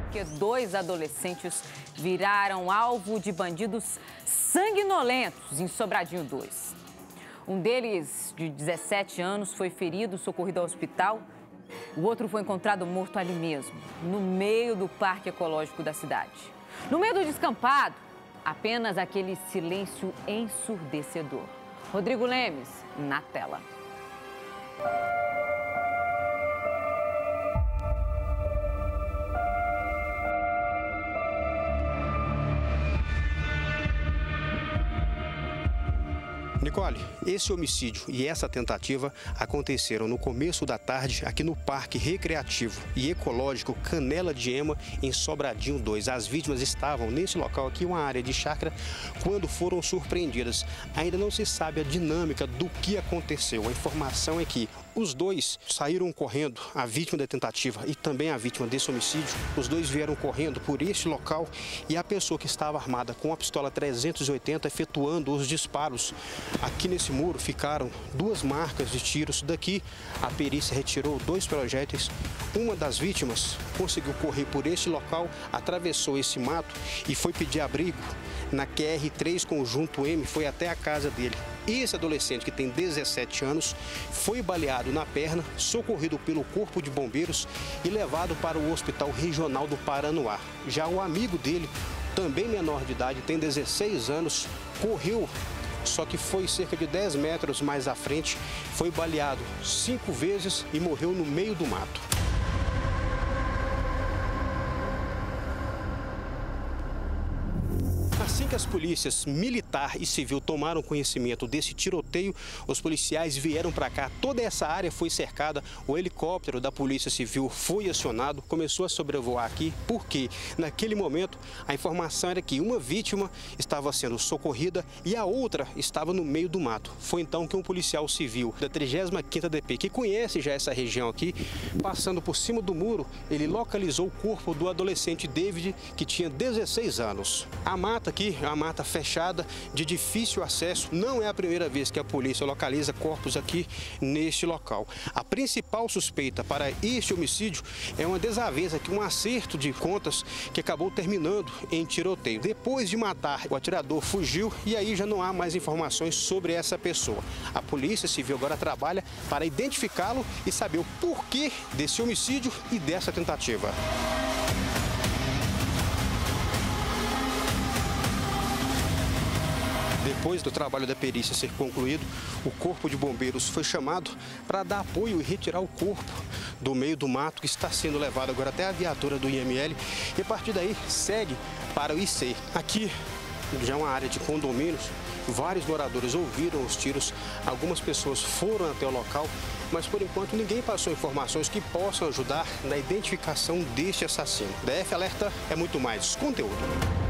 porque 2 adolescentes viraram alvo de bandidos sanguinolentos em Sobradinho 2. Um deles, de 17 anos, foi ferido, socorrido ao hospital. O outro foi encontrado morto ali mesmo, no meio do Parque Ecológico da cidade. No meio do descampado, apenas aquele silêncio ensurdecedor. Rodrigo Lemes, na tela. Nicole, esse homicídio e essa tentativa aconteceram no começo da tarde aqui no Parque Recreativo e Ecológico Canela de Ema, em Sobradinho 2. As vítimas estavam nesse local aqui, uma área de chácara, quando foram surpreendidas. Ainda não se sabe a dinâmica do que aconteceu. A informação é que os dois saíram correndo, a vítima da tentativa e também a vítima desse homicídio. Os dois vieram correndo por este local e a pessoa que estava armada com a pistola 380 efetuando os disparos. Aqui nesse muro ficaram 2 marcas de tiros. Daqui a perícia retirou 2 projéteis. Uma das vítimas conseguiu correr por este local, atravessou esse mato e foi pedir abrigo na QR3 Conjunto M, foi até a casa dele. Esse adolescente, que tem 17 anos, foi baleado na perna, socorrido pelo Corpo de Bombeiros e levado para o Hospital Regional do Paranoá. Já o amigo dele, também menor de idade, tem 16 anos, correu, só que foi cerca de 10 metros mais à frente, foi baleado 5 vezes e morreu no meio do mato. Assim que as polícias militar e civil tomaram conhecimento desse tiroteio, os policiais vieram para cá. Toda essa área foi cercada, o helicóptero da Polícia Civil foi acionado, começou a sobrevoar aqui, porque naquele momento a informação era que uma vítima estava sendo socorrida e a outra estava no meio do mato. Foi então que um policial civil da 35ª DP, que conhece já essa região aqui, passando por cima do muro, ele localizou o corpo do adolescente David, que tinha 16 anos. A mata aqui é uma mata fechada, de difícil acesso. Não é a primeira vez que a polícia localiza corpos aqui neste local. A principal suspeita para este homicídio é uma desavença aqui, um acerto de contas que acabou terminando em tiroteio. Depois de matar, o atirador fugiu e aí já não há mais informações sobre essa pessoa. A Polícia Civil agora trabalha para identificá-lo e saber o porquê desse homicídio e dessa tentativa. Depois do trabalho da perícia ser concluído, o Corpo de Bombeiros foi chamado para dar apoio e retirar o corpo do meio do mato, que está sendo levado agora até a viatura do IML e a partir daí segue para o IC. Aqui já é uma área de condomínios, vários moradores ouviram os tiros, algumas pessoas foram até o local, mas por enquanto ninguém passou informações que possam ajudar na identificação deste assassino. DF Alerta é muito mais conteúdo.